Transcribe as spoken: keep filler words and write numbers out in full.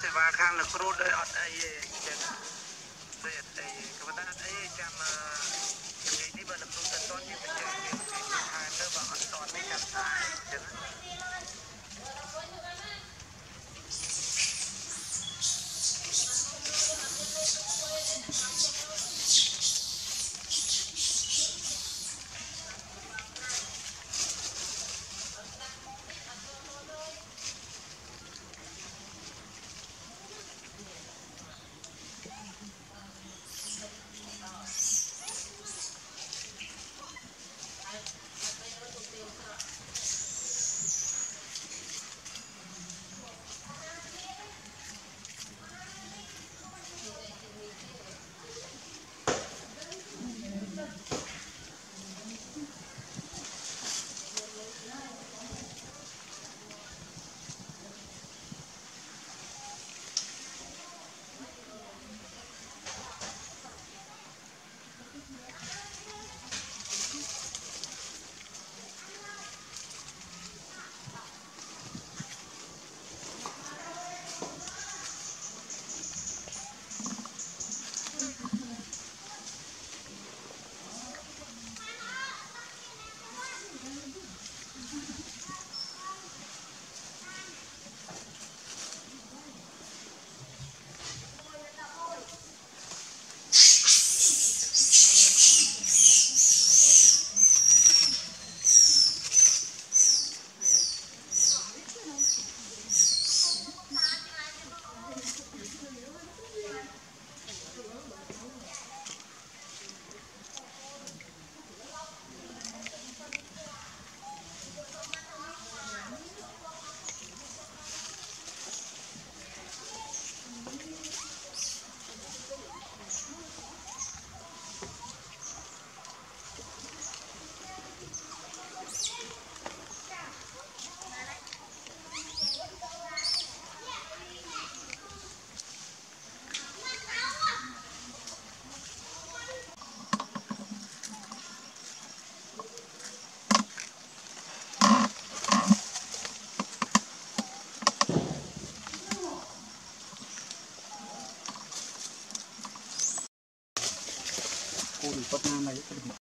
sẽ vào khang là crude đấy ở đây trên đây đây các bạn thấy chăm cái này bên là crude toàn như vậy cái hai đứa bạn toàn mấy trăm tài chứ cô thì có nam này